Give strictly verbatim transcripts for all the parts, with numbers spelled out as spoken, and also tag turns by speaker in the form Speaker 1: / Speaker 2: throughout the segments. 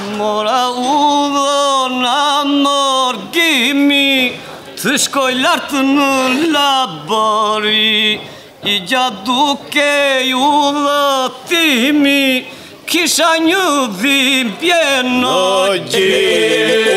Speaker 1: Mora udhon amorgimi të shkoj lartë në labori I gjatë duke ju dhëtimi kisha një dhimbje në gjë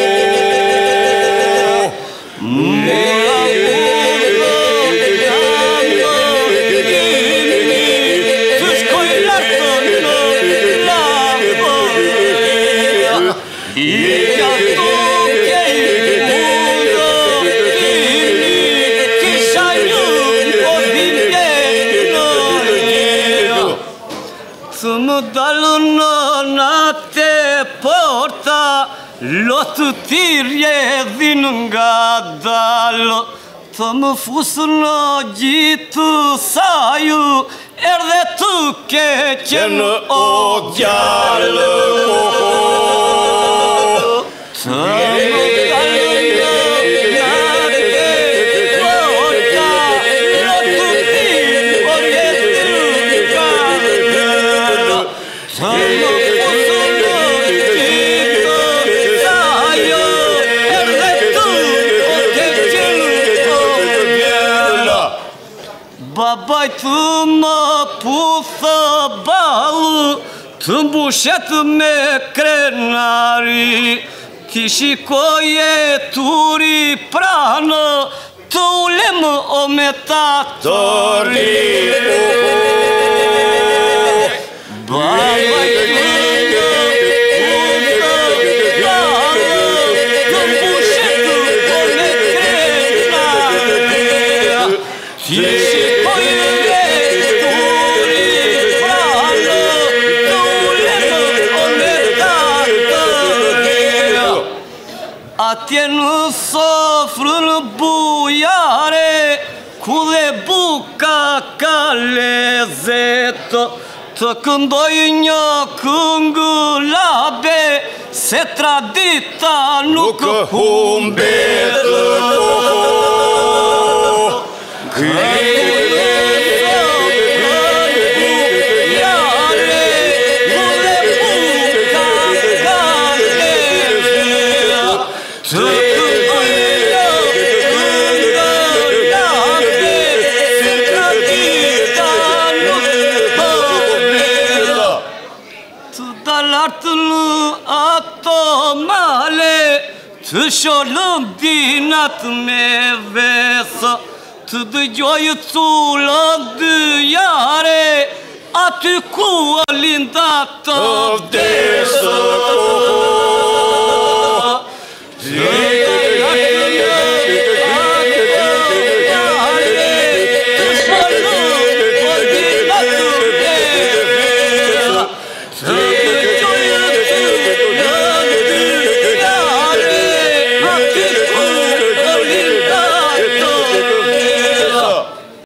Speaker 1: Të më dalë në natë porta Lotë t'i rjedhin nga dalë Të më fusë në gjitë saju Erdhe të keqen o gjallë Të më dalë Babaj të më puthë balë Të mbushet me krenari Ti shikoje turi pranë Të ulem o me tatori Babaj të më Atje në sofrën bujare Ku dhe buka ka lezet Të këndoj një këngë labe Se tradita nuk humbet Lartë në ato male Të sholëm dinat me vesë Të dëgjojë cullën dëjare Aty ku linda të vdesë